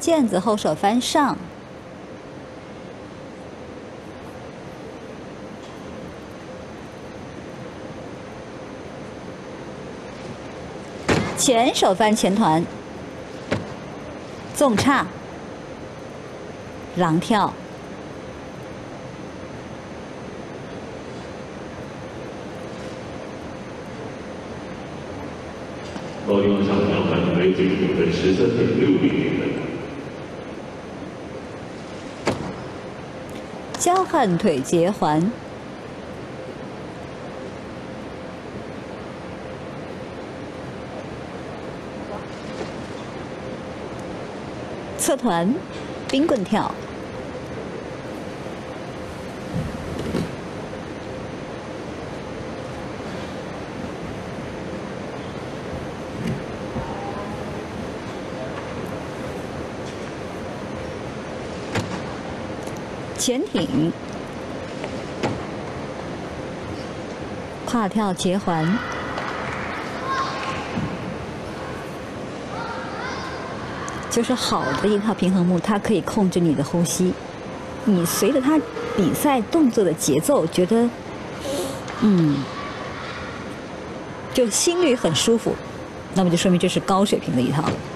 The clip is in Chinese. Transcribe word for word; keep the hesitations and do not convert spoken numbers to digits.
毽子后手翻上，前手翻前团，纵叉，狼跳。 高定上两分为最总分十三点六零零分。 交换腿结环，侧团，冰棍跳。 前挺，跨跳结环，就是好的一套平衡木，它可以控制你的呼吸，你随着它比赛动作的节奏，觉得，嗯，就心率很舒服，那么就说明这是高水平的一套了。